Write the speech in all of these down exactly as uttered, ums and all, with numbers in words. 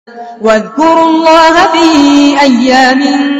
واذكروا الله في أيام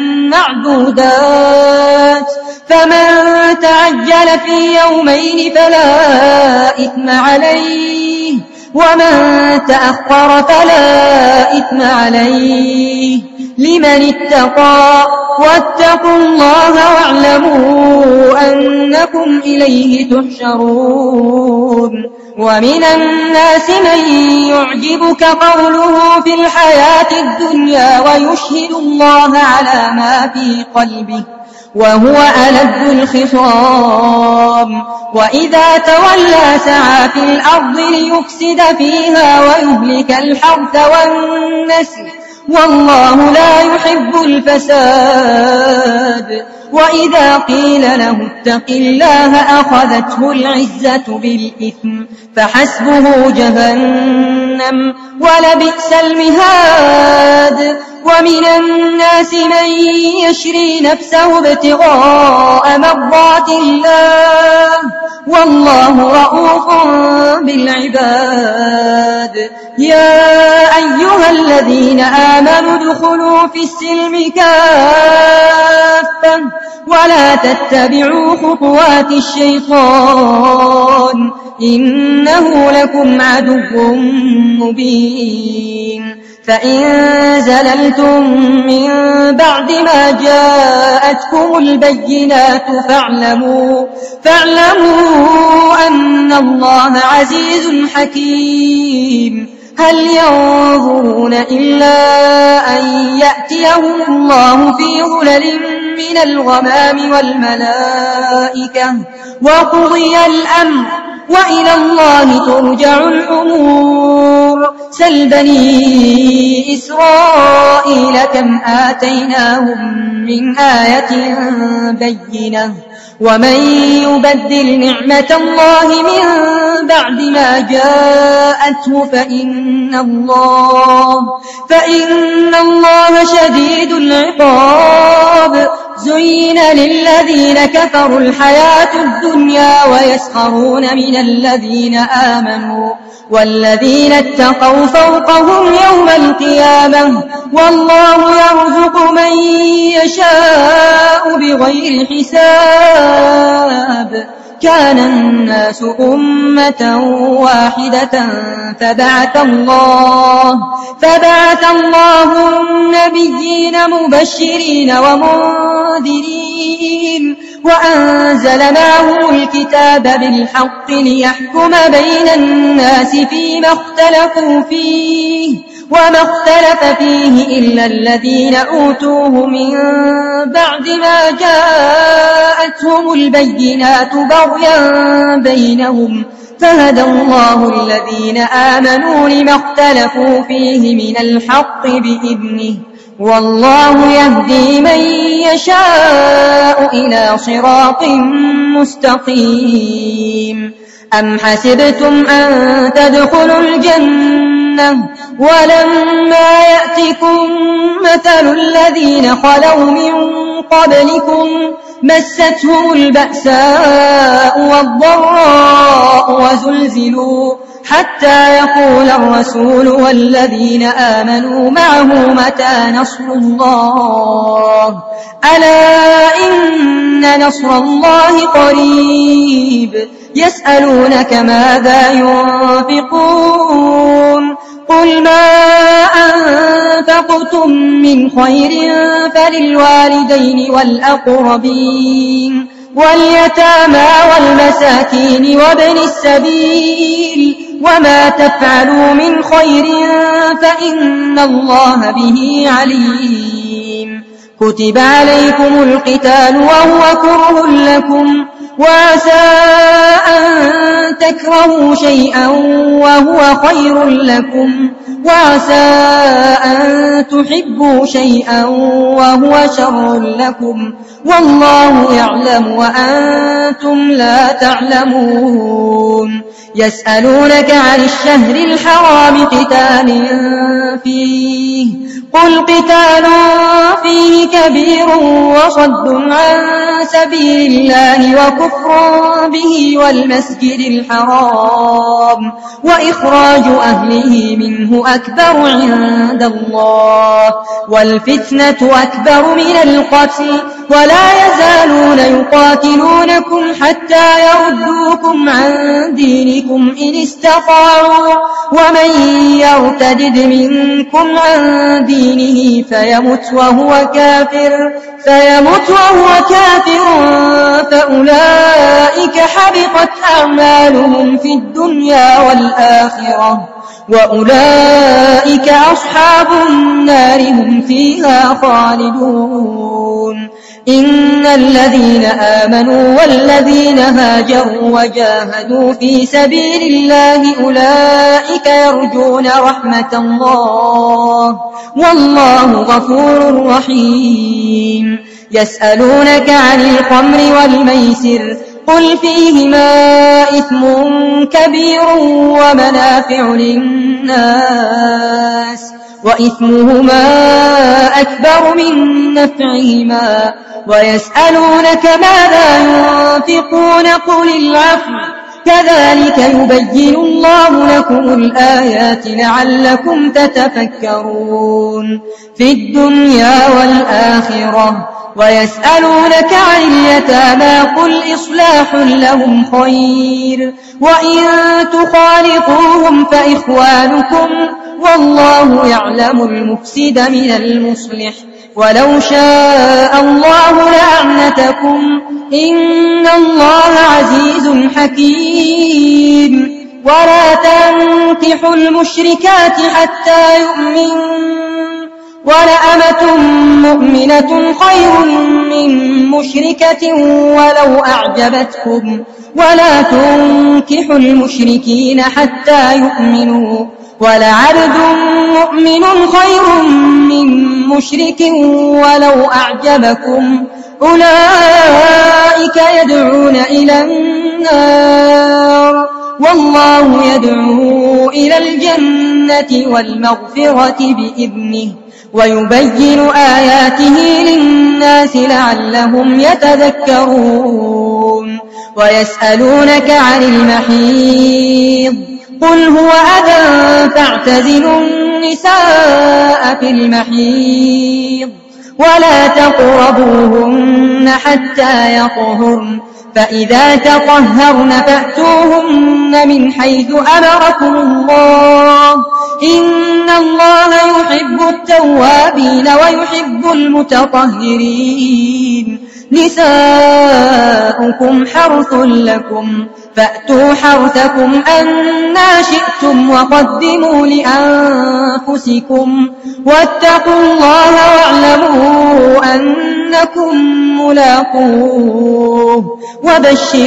معدودات فمن تعجل في يومين فلا إثم عليه ومن تأخر فلا إثم عليه لمن اتقى واتقوا الله واعلموا أنكم إليه تحشرون. ومن الناس من يعجبك قوله في الحياة الدنيا ويشهد الله على ما في قلبه وهو ألد الخصام وإذا تولى سعى في الأرض ليفسد فيها ويهلك الحرث والنسل والله لا يحب الفساد. وإذا قيل له اتق الله أخذته العزة بالإثم فحسبه جهنم ولبئس المهاد. ومن الناس من يشري نفسه ابتغاء مرضات الله والله رؤوف بالعباد. يا أيها الذين آمنوا ادخلوا في السلم كافة ولا تتبعوا خطوات الشيطان إنه لكم عدو مبين. فإن زللتم من بعد ما جاءتكم البينات فاعلموا, فاعلموا أن الله عزيز حكيم. هل ينظرون إلا أن يأتيهم الله في ظلل من الغمام والملائكة وقضي الأمر وإلى الله ترجع الأمور. سل بني إسرائيل كم آتيناهم من آية بينة ومن يبدل نعمة الله من بعد ما جاءته فإن الله, فإن الله شديد العقاب. زين للذين كفروا الحياة الدنيا ويسخرون من الذين آمنوا والذين اتقوا فوقهم يوم القيامة والله يرزق من يشاء بغير حساب. كان الناس أمة واحدة فبعث الله, فبعث الله النبيين مبشرين ومنذرين وأنزل معهم الكتاب بالحق ليحكم بين الناس فيما اختلفوا فيه وما اختلف فيه إلا الذين أوتوه من بعد ما جاءتهم البينات بغيا بينهم فهدى الله الذين آمنوا لما اختلفوا فيه من الحق بإذنه والله يهدي من يشاء إلى صراط مستقيم. أم حسبتم أن تدخلوا الجنة ولما يأتكم مثل الذين خلوا من قبلكم مستهم البأساء والضراء وزلزلوا حتى يقول الرسول والذين آمنوا معه متى نصر الله ألا إن نصر الله قريب. يسألونك ماذا ينفقون قل ما أنفقتم من خير فللوالدين والأقربين واليتامى والمساكين وابن السبيل وما تفعلوا من خير فإن الله به عليم. كتب عليكم القتال وهو كره لكم وعسى أن تكرهوا شيئا وهو خير لكم وعسى أن تحبوا شيئا وهو شر لكم والله يعلم وأنتم لا تعلمون. يسألونك عن الشهر الحرام قتال فيه قل قتال فيه كبير وصد عن سبيل الله وكفر به والمسجد الحرام وإخراج أهله منه أكبر عند الله والفتنة أكبر من القتل ولا يزالون يقاتلونكم حتى يردوكم عن دينكم إن استطاعوا ومن يرتدد منكم عن دينه فيمت وهو كافر فيمت وهو كافر فأولئك حبطت أعمالهم في الدنيا والآخرة وأولئك أصحاب النار هم فيها خالدون إن الذين آمنوا والذين هاجروا وجاهدوا في سبيل الله أولئك يرجون رحمة الله والله غفور رحيم يسألونك عن الخمر والميسر قل فيهما إثم كبير ومنافع للناس وإثمهما أكبر من نفعهما ويسألونك ماذا ينفقون قل العفو كذلك يبين الله لكم الآيات لعلكم تتفكرون في الدنيا والآخرة ويسألونك عن اليتامى قل إصلاح لهم خير وإن تخالطوهم فإخوانكم والله يعلم المفسد من المصلح ولو شاء الله لأعنتكم إن الله عزيز حكيم ولا تنكحوا المشركات حتى يؤمنوا ولأمة مؤمنة خير من مشركة ولو أعجبتكم ولا تنكحوا المشركين حتى يؤمنوا ولعبد مؤمن خير من مشرك ولو أعجبكم أولئك يدعون إلى النار والله يدعو إلى الجنة والمغفرة بإذنه ويبين آياته للناس لعلهم يتذكرون ويسألونك عن المحيض قل هو أذى فاعتزلوا النساء في المحيض ولا تقربوهن حتى يطهرن فإذا تطهرن فأتوهن من حيث أمركم الله إن الله يحب التوابين ويحب المتطهرين نساؤكم حرث لكم فأتوا حرثكم أنا شئتم وقدموا لأنفسكم واتقوا الله واعلموا أنكم ملاقوه وبشر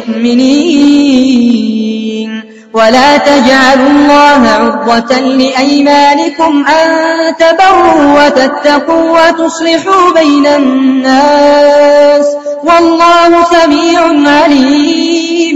المؤمنين ولا تجعلوا الله عرضة لأيمانكم أن تبروا وتتقوا وتصلحوا بين الناس والله سميع عليم